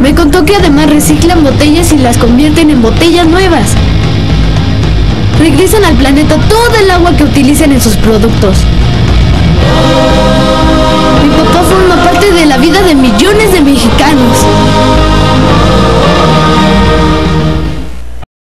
Me contó que además reciclan botellas y las convierten en botellas nuevas. Regresan al planeta toda el agua que utilizan en sus productos. Mi papá forma parte de la vida de millones de